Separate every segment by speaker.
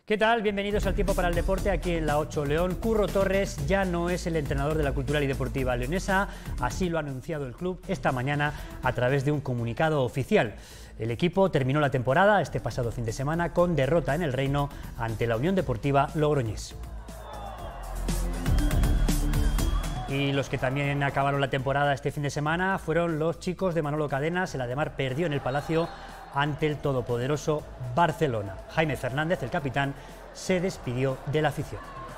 Speaker 1: ¿Qué tal? Bienvenidos al Tiempo para el Deporte aquí en la 8 León. Curro Torres ya no es el entrenador de la Cultural y Deportiva Leonesa, así lo ha anunciado el club esta mañana a través de un comunicado oficial. El equipo terminó la temporada este pasado fin de semana con derrota en el Reino ante la Unión Deportiva Logroñés. Y los que también acabaron la temporada este fin de semana fueron los chicos de Manolo Cadenas. El Ademar perdió en el Palacio ante el todopoderoso Barcelona. Jaime Fernández, el capitán, se despidió de la afición.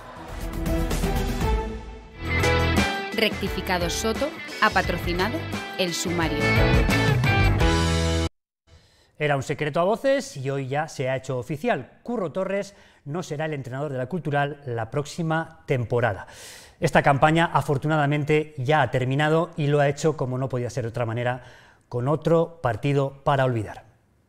Speaker 2: Rectificado Soto ha patrocinado el sumario.
Speaker 1: Era un secreto a voces y hoy ya se ha hecho oficial. Curro Torres no será el entrenador de la Cultural la próxima temporada. Esta campaña afortunadamente ya ha terminado y lo ha hecho, como no podía ser de otra manera, con otro partido para olvidar.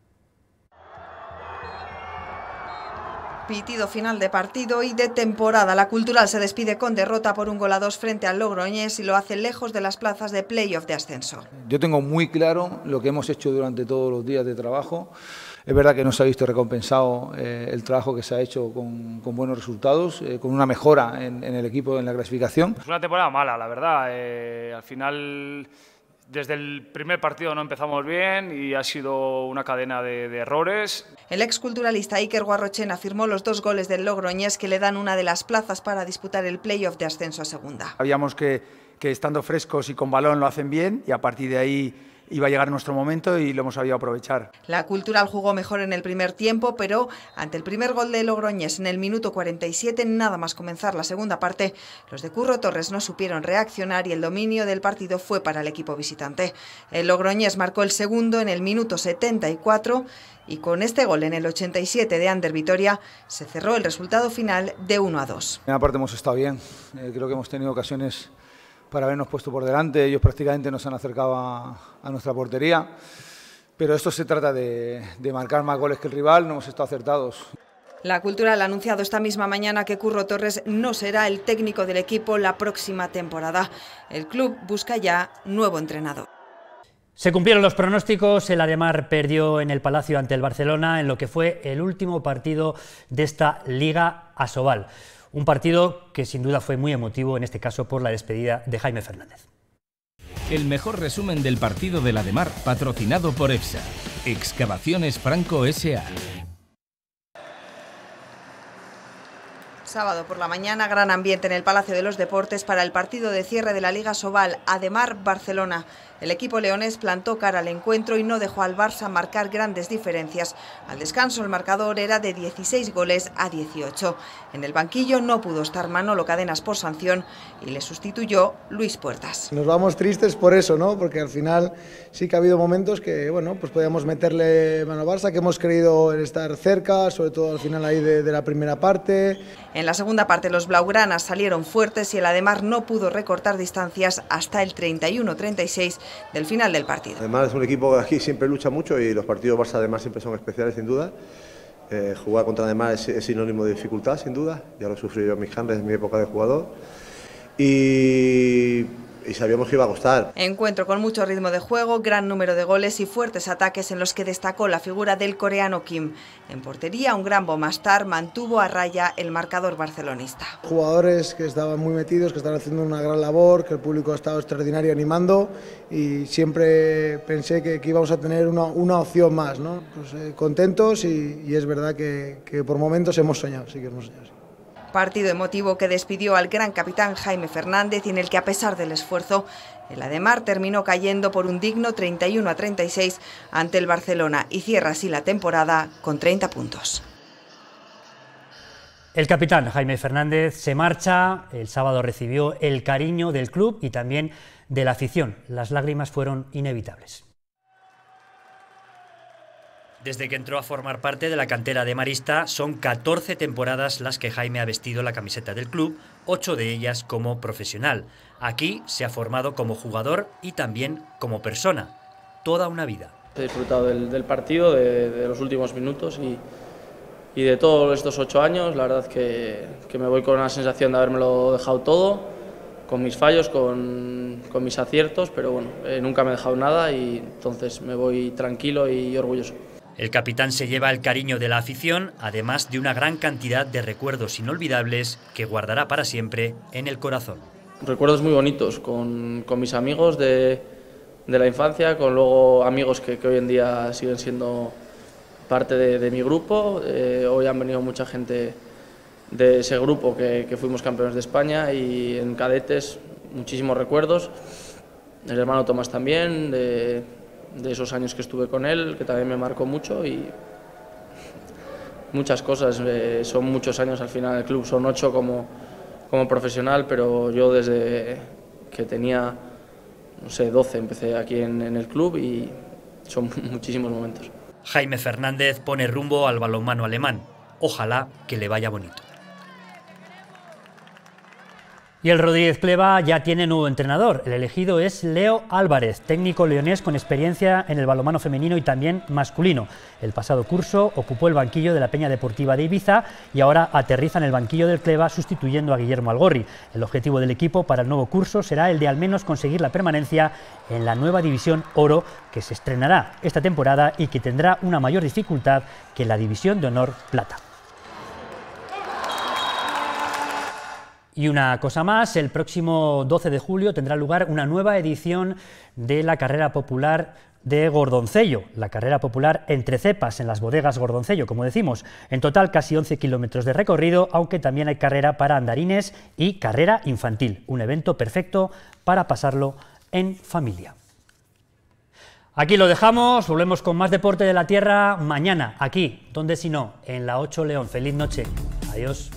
Speaker 3: Pitido final de partido y de temporada. La Cultural se despide con derrota por 1-2 frente al Logroñés y lo hace lejos de las plazas de playoff de ascenso.
Speaker 4: Yo tengo muy claro lo que hemos hecho durante todos los días de trabajo. Es verdad que no se ha visto recompensado el trabajo que se ha hecho con buenos resultados, con una mejora en el equipo en la clasificación.
Speaker 5: Es una temporada mala, la verdad. Al final, desde el primer partido no empezamos bien y ha sido una cadena de errores.
Speaker 3: El exculturalista Iker Guarrochena firmó los 2 goles del Logroñés que le dan una de las plazas para disputar el playoff de ascenso a segunda.
Speaker 6: Sabíamos que estando frescos y con balón lo hacen bien y a partir de ahí iba a llegar nuestro momento y lo hemos sabido aprovechar.
Speaker 3: La Cultural jugó mejor en el primer tiempo, pero ante el primer gol de Logroñés en el minuto 47, nada más comenzar la segunda parte, los de Curro Torres no supieron reaccionar y el dominio del partido fue para el equipo visitante. El Logroñés marcó el segundo en el minuto 74 y con este gol en el 87 de Ander Vitoria se cerró el resultado final de 1-2.
Speaker 4: En la parte hemos estado bien, creo que hemos tenido ocasiones para habernos puesto por delante. Ellos prácticamente nos han acercado a nuestra portería, pero esto se trata de marcar más goles que el rival, no hemos estado acertados.
Speaker 3: La Cultural ha anunciado esta misma mañana que Curro Torres no será el técnico del equipo la próxima temporada. El club busca ya nuevo entrenador.
Speaker 1: Se cumplieron los pronósticos, el Ademar perdió en el Palacio ante el Barcelona en lo que fue el último partido de esta Liga Asobal. Un partido que sin duda fue muy emotivo, en este caso por la despedida de Jaime Fernández.
Speaker 7: El mejor resumen del partido del Ademar, patrocinado por EFSA, Excavaciones Franco S.A.
Speaker 3: Sábado por la mañana, gran ambiente en el Palacio de los Deportes para el partido de cierre de la Liga Asobal, Ademar-Barcelona. El equipo leonés plantó cara al encuentro y no dejó al Barça marcar grandes diferencias. Al descanso el marcador era de 16 goles a 18. En el banquillo no pudo estar Manolo Cadenas por sanción y le sustituyó Luis Puertas.
Speaker 8: Nos vamos tristes por eso, ¿no? Porque al final sí que ha habido momentos que, bueno, pues podíamos meterle mano al Barça, que hemos querido estar cerca, sobre todo al final ahí de la primera parte.
Speaker 3: En la segunda parte los blaugranas salieron fuertes y el Ademar no pudo recortar distancias hasta el 31-36 del final del partido.
Speaker 9: Además es un equipo que aquí siempre lucha mucho y los partidos Barça además siempre son especiales sin duda. Jugar contra Ademar es sinónimo de dificultad sin duda, ya lo he sufrido yo en mis carnes en mi época de jugador y sabíamos que iba a costar.
Speaker 3: Encuentro con mucho ritmo de juego, gran número de goles y fuertes ataques en los que destacó la figura del coreano Kim. En portería, un gran Bomastar mantuvo a raya el marcador barcelonista.
Speaker 8: Jugadores que estaban muy metidos, que están haciendo una gran labor, que el público ha estado extraordinario animando y siempre pensé que íbamos a tener una opción más, ¿no? Pues, contentos y es verdad que por momentos hemos soñado, sí que hemos soñado. Sí.
Speaker 3: Partido emotivo que despidió al gran capitán Jaime Fernández y en el que a pesar del esfuerzo el Ademar terminó cayendo por un digno 31-36 ante el Barcelona y cierra así la temporada con 30 puntos.
Speaker 1: El capitán Jaime Fernández se marcha, el sábado recibió el cariño del club y también de la afición. Las lágrimas fueron inevitables. Desde que entró a formar parte de la cantera de Marista, son 14 temporadas las que Jaime ha vestido la camiseta del club, 8 de ellas como profesional. Aquí se ha formado como jugador y también como persona. Toda una vida.
Speaker 10: He disfrutado del partido, de los últimos minutos y de todos estos 8 años. La verdad que me voy con una sensación de habérmelo dejado todo, con mis fallos, con mis aciertos, pero bueno, nunca me he dejado nada y entonces me voy tranquilo y orgulloso.
Speaker 1: El capitán se lleva el cariño de la afición, además de una gran cantidad de recuerdos inolvidables que guardará para siempre en el corazón.
Speaker 10: Recuerdos muy bonitos con mis amigos de la infancia, con luego amigos que hoy en día siguen siendo parte de mi grupo. Hoy han venido mucha gente de ese grupo que fuimos campeones de España, y en cadetes muchísimos recuerdos. El hermano Tomás también, de esos años que estuve con él, que también me marcó mucho, y muchas cosas. Son muchos años al final en el club, son 8 como profesional, pero yo desde que tenía, no sé, 12 empecé aquí en el club, y son muchísimos momentos.
Speaker 1: Jaime Fernández pone rumbo al balonmano alemán. Ojalá que le vaya bonito. Y el Rodríguez Pleva ya tiene nuevo entrenador. El elegido es Leo Álvarez, técnico leonés con experiencia en el balonmano femenino y también masculino. El pasado curso ocupó el banquillo de la Peña Deportiva de Ibiza y ahora aterriza en el banquillo del Pleva sustituyendo a Guillermo Algorri. El objetivo del equipo para el nuevo curso será el de al menos conseguir la permanencia en la nueva División Oro, que se estrenará esta temporada y que tendrá una mayor dificultad que la División de Honor Plata. Y una cosa más, el próximo 12 de julio tendrá lugar una nueva edición de la carrera popular de Gordoncello, la carrera popular entre cepas en las bodegas Gordoncello, como decimos. En total casi 11 kilómetros de recorrido, aunque también hay carrera para andarines y carrera infantil, un evento perfecto para pasarlo en familia. Aquí lo dejamos, volvemos con más deporte de la tierra mañana, aquí, donde si no, en la 8 León. Feliz noche, adiós.